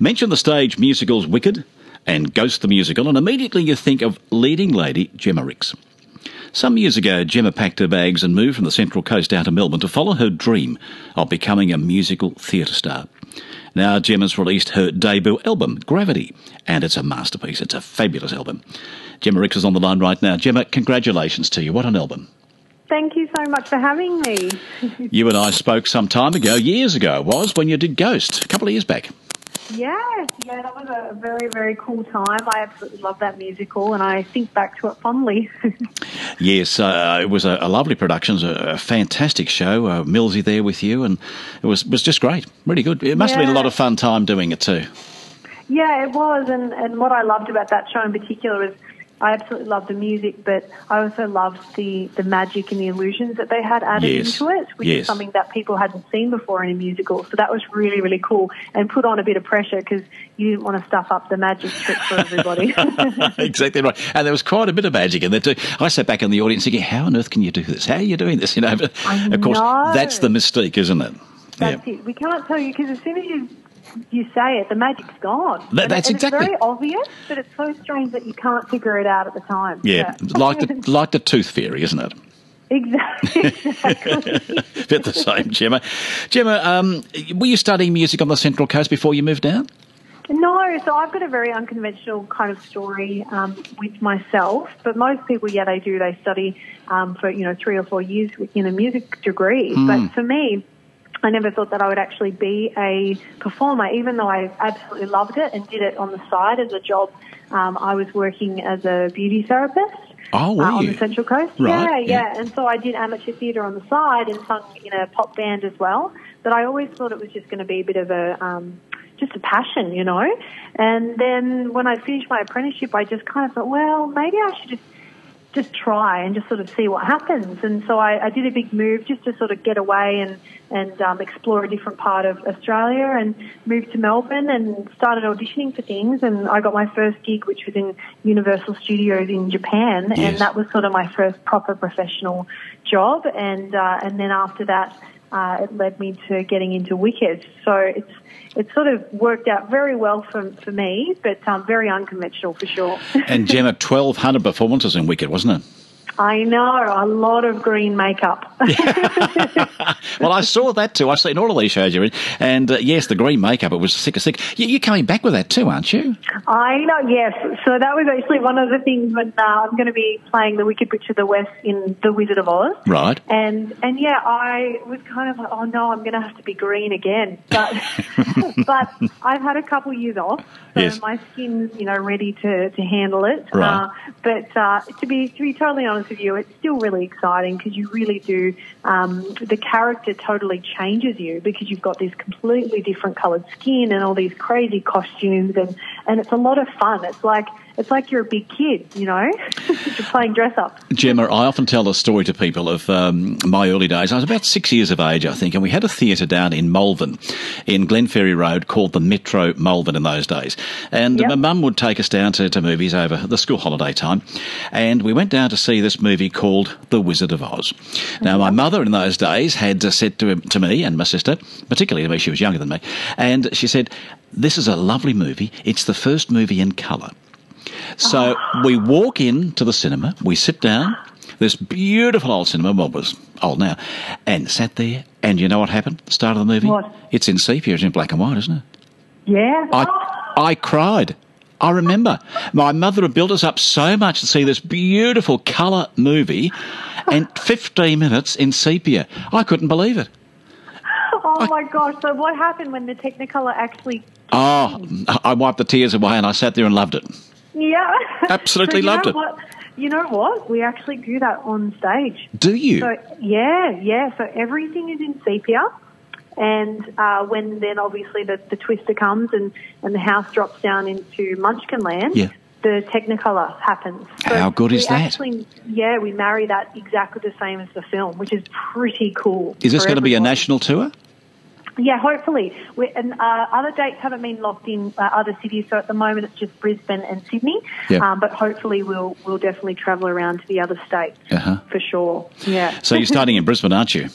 Mention the stage musicals Wicked and Ghost the Musical, and immediately you think of leading lady Gemma Rix. Some years ago, Gemma packed her bags and moved from the Central Coast out to Melbourne to follow her dream of becoming a musical theatre star. Now Gemma's released her debut album, Gravity, and it's a masterpiece. It's a fabulous album. Gemma Rix is on the line right now. Gemma, congratulations to you. What an album. Thank you so much for having me. You and I spoke some time ago, years ago it was, when you did Ghost, a couple of years back. Yeah, that was a very, very cool time. I absolutely love that musical, and I think back to it fondly. Yes, it was a lovely production. It was a fantastic show. Millsy there with you, and it was just great. Really good. It must have been a lot of fun time doing it too. Yeah, it was, and what I loved about that show in particular was I absolutely loved the music, but I also loved the magic and the illusions that they had added into it, which is something that people hadn't seen before in a musical. So that was really, really cool and put on a bit of pressure because you didn't want to stuff up the magic trick for everybody. Exactly right. And there was quite a bit of magic in there too. I sat back in the audience thinking, how on earth can you do this? How are you doing this? But of course, that's the mystique, isn't it? That's it. We can't tell you because as soon as you say it, the magic's gone. That's exactly. It's very obvious, but it's so strange that you can't figure it out at the time. Yeah, like the tooth fairy, isn't it? Exactly. Bit the same, Gemma. Gemma, were you studying music on the Central Coast before you moved down? No, so I've got a very unconventional kind of story with myself, but most people, they do. They study for 3 or 4 years in a music degree. But for me, I never thought that I would actually be a performer, even though I absolutely loved it and did it on the side as a job. I was working as a beauty therapist on the Central Coast. Right. Yeah. And so I did amateur theatre on the side and sung in a pop band as well. But I always thought it was just going to be a bit of just a passion, And then when I finished my apprenticeship, I just kind of thought, well, maybe I should just try and just sort of see what happens. And so I did a big move just to sort of get away and explore a different part of Australia and moved to Melbourne and started auditioning for things. And I got my first gig, which was in Universal Studios in Japan. And that was sort of my first proper professional job. And then after that, it led me to getting into Wicked. So it's sort of worked out very well for me, but very unconventional for sure. And Gemma, 1,200 performances in Wicked, wasn't it? I know, a lot of green makeup. Well, I saw that too. I've seen all of these shows you're in. And yes, the green makeup, it was sick as sick. You're coming back with that too, aren't you? I know, yes. So that was actually one of the things when I'm going to be playing the Wicked Witch of the West in The Wizard of Oz. Right. And yeah, I was kind of like, oh no, I'm going to have to be green again. But but I've had a couple years off, so my skin's, ready to handle it. Right. But to be totally honest with you, it's still really exciting because you really do, the character totally changes you because you've got this completely different coloured skin and all these crazy costumes and it's a lot of fun. It's like you're a big kid, you're playing dress up. Gemma, I often tell a story to people of my early days. I was about 6 years of age, I think, and we had a theatre down in Malvern, in Glenferrie Road, called the Metro Malvern in those days. And my mum would take us down to movies over the school holiday time, and we went down to see this movie called The Wizard of Oz. Now, my mother in those days had said to me and my sister, particularly to me, she was younger than me, and she said, "This is a lovely movie. It's the first movie in colour." So we walk into the cinema, we sit down, this beautiful old cinema, well, it was old now, and sat there, and you know what happened at the start of the movie? What? It's in sepia, it's in black and white, isn't it? Yeah. I cried. I remember. My mother had built us up so much to see this beautiful colour movie, and 15 minutes in sepia. I couldn't believe it. Oh, my gosh. So what happened when the Technicolor actually... Oh, I wiped the tears away, and I sat there and loved it. Yeah. Absolutely loved it. You know what? We actually do that on stage. Do you? So, yeah. So everything is in sepia. And when then obviously the twister comes and the house drops down into Munchkin Land, the Technicolor happens. So how good is that? We marry that exactly the same as the film, which is pretty cool. Is this going to be a national tour? Yeah, hopefully. Other dates haven't been locked in other cities, so at the moment it's just Brisbane and Sydney. Yep. But hopefully we'll definitely travel around to the other states for sure. Yeah. So you're starting in Brisbane, aren't you?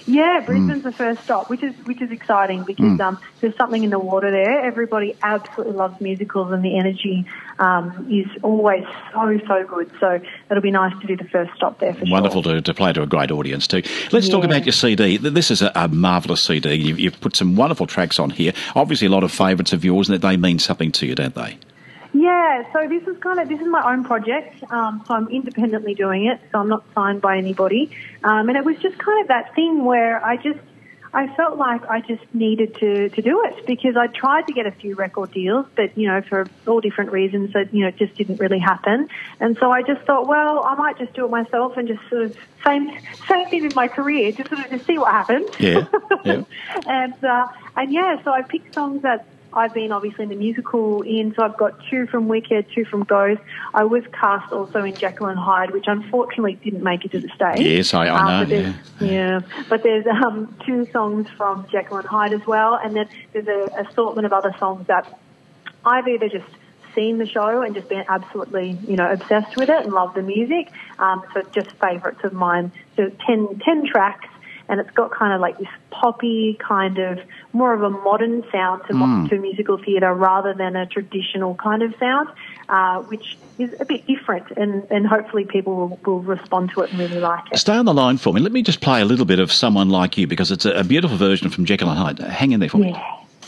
Yeah, Brisbane's the first stop, which is exciting because there's something in the water there. Everybody absolutely loves musicals, and the energy is always so good. So it'll be nice to do the first stop there for Wonderful sure. to play to a great audience too. Let's talk about your CD. This is a marvellous CD. You've put some wonderful tracks on here. Obviously, a lot of favourites of yours, and that they mean something to you, don't they? Yeah, so this is my own project, so I'm independently doing it, so I'm not signed by anybody, and it was just kind of that thing where I felt like I just needed to do it because I tried to get a few record deals, but, for all different reasons that, it just didn't really happen, and so I just thought, well, I might just do it myself and just sort of, same thing with my career, just sort of just see what happens. Yeah, yeah. and yeah, so I picked songs that I've been obviously in the musical in, so I've got 2 from Wicked, 2 from Ghost. I was cast also in Jekyll and Hyde, which unfortunately didn't make it to the stage. Yes, I know. Yeah, but there's 2 songs from Jekyll and Hyde as well, and then there's an assortment of other songs that I've either just seen the show and just been absolutely, obsessed with it and love the music. So just favourites of mine. So 10 tracks. And it's got kind of like this poppy kind of more of a modern sound to musical theatre rather than a traditional kind of sound, which is a bit different. And hopefully people will respond to it and really like it. Stay on the line for me. Let me just play a little bit of Someone Like You because it's a beautiful version from Jekyll and Hyde. Hang in there for me.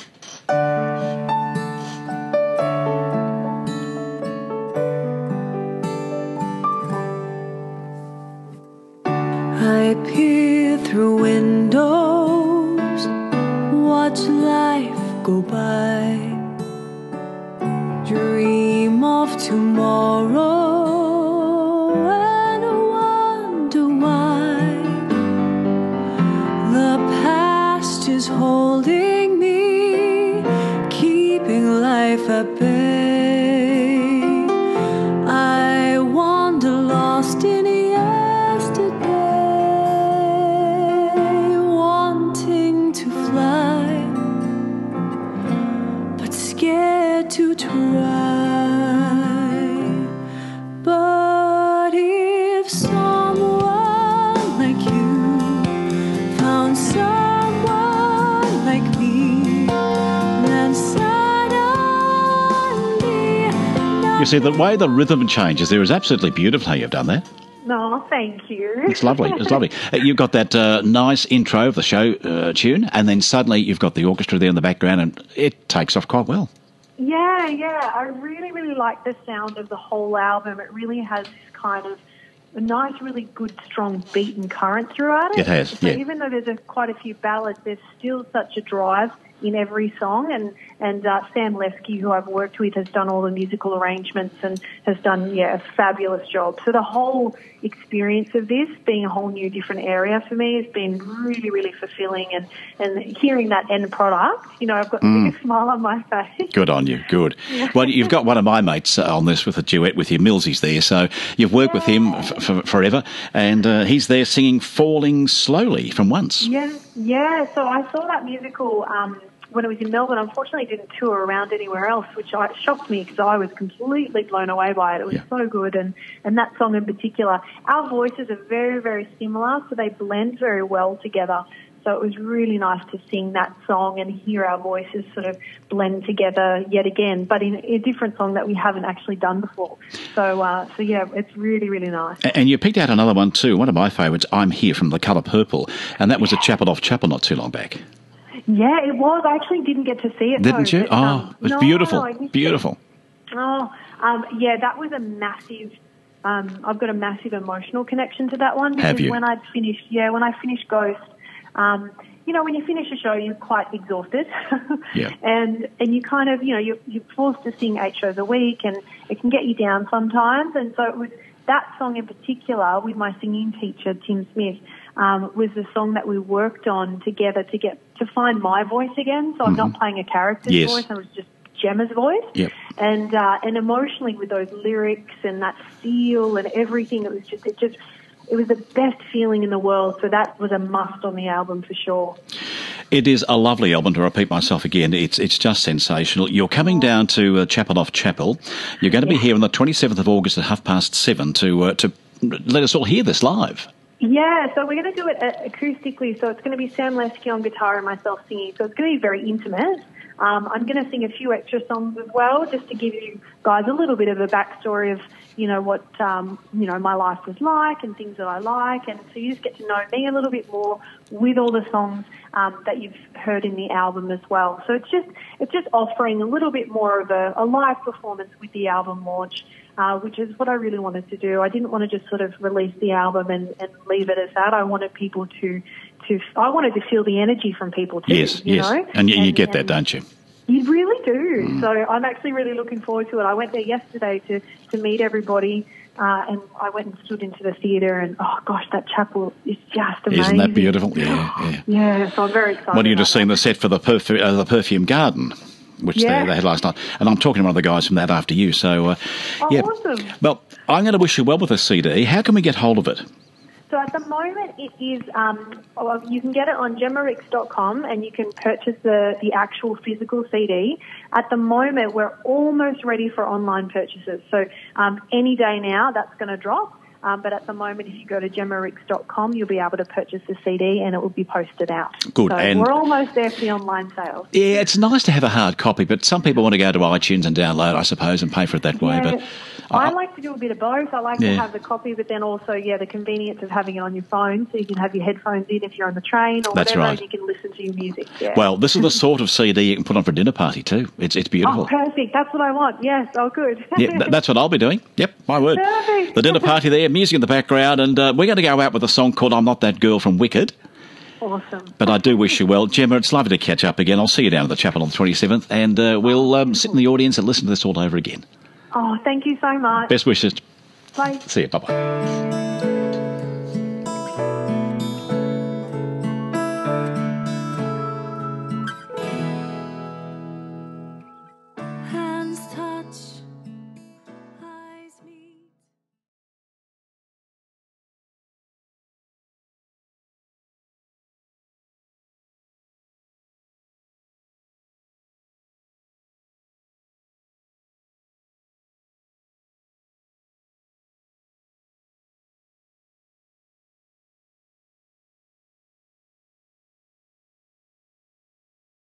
I peer through windows, watch life go by, dream of tomorrow and wonder why the past is holding me, keeping life at bay. I wander lost in to try, but if someone like you found someone like me, then suddenly You see, the way the rhythm changes there is absolutely beautiful how you've done that. No, thank you. It's lovely. It's lovely. You've got that nice intro of the show tune, and then suddenly you've got the orchestra there in the background, and it takes off quite well. Yeah. I really, really like the sound of the whole album. It really has this kind of a nice, really good, strong beat and current throughout it. It has, so yeah. Even though there's quite a few ballads, there's still such a drive in every song. And Sam Leskey, who I've worked with, has done all the musical arrangements and has done, a fabulous job. So the whole experience of this being a whole new different area for me has been really, really fulfilling. And hearing that end product, I've got the biggest smile on my face. Good on you. Good. Yeah. Well, you've got one of my mates on this with a duet with you, Millsy's there. So you've worked with him forever, and he's there singing Falling Slowly from Once. Yeah. So I saw that musical when it was in Melbourne. Unfortunately, it didn't tour around anywhere else, which shocked me because I was completely blown away by it. It was so good, and that song in particular. Our voices are very, very similar, so they blend very well together. So it was really nice to sing that song and hear our voices sort of blend together yet again, but in a different song that we haven't actually done before. So yeah, it's really, really nice. And you picked out another one too, one of my favourites, I'm Here from The Colour Purple, and that was at Chapel Off Chapel not too long back. Yeah, it was. I actually didn't get to see it. Didn't you? But, it was beautiful. Beautiful. Yeah, that was a massive... I've got a massive emotional connection to that one. Because Have you? When I finished Ghost, when you finish a show, you're quite exhausted. Yeah. And you kind of, you're forced to sing 8 shows a week, and it can get you down sometimes. And so it was that song in particular with my singing teacher, Tim Smith, was the song that we worked on together to find my voice again. So I'm not playing a character's voice, I was just Gemma's voice. Yep. And emotionally with those lyrics and that feel and everything, it was the best feeling in the world. So that was a must on the album for sure. It is a lovely album, to repeat myself again. It's just sensational. You're coming down to Chapel Off Chapel. You're going to be here on the 27th of August at 7:30 to let us all hear this live. Yeah, so we're going to do it acoustically. So it's going to be Sam Lesky on guitar and myself singing. So it's going to be very intimate. I'm going to sing a few extra songs as well, just to give you guys a little bit of a backstory of, what, my life was like and things that I like. And so you just get to know me a little bit more with all the songs that you've heard in the album as well. So it's just offering a little bit more of a live performance with the album launch, which is what I really wanted to do. I didn't want to just sort of release the album and leave it as that. I wanted people I wanted to feel the energy from people too. Yes, yes. And you get that, don't you? You really do. So I'm actually really looking forward to it. I went there yesterday to meet everybody, and I went and stood into the theatre, and oh gosh, that chapel is just amazing. Isn't that beautiful? Yeah. Yeah, so I'm very excited. Well, you just seen the set for the Perfume Garden, which they had last night. And I'm talking to one of the guys from that after you. So, awesome. Well, I'm going to wish you well with the CD. How can we get hold of it? So at the moment it is, you can get it on gemmaricks.com and you can purchase the actual physical CD. At the moment we're almost ready for online purchases. So any day now that's going to drop. But at the moment, if you go to gemmaricks.com, you'll be able to purchase the CD and it will be posted out. Good. So and we're almost there for the online sales. Yeah, it's nice to have a hard copy, but some people want to go to iTunes and download, I suppose, and pay for it that way. But I like to do a bit of both. I like to have the copy, but then also, the convenience of having it on your phone, so you can have your headphones in if you're on the train or That's whatever, right. and you can listen to your music. Yeah. Well, this is the sort of CD you can put on for a dinner party too. It's beautiful. Oh, perfect. That's what I want. Yes. Oh, good. Yeah, that's what I'll be doing. Yep, my word. Perfect. The dinner party there, music in the background, and we're going to go out with a song called I'm Not That Girl from Wicked. Awesome. But I do wish you well. Gemma, it's lovely to catch up again. I'll see you down at the chapel on the 27th, and we'll sit in the audience and listen to this all over again. Oh, thank you so much. Best wishes. Bye. See you. Bye-bye.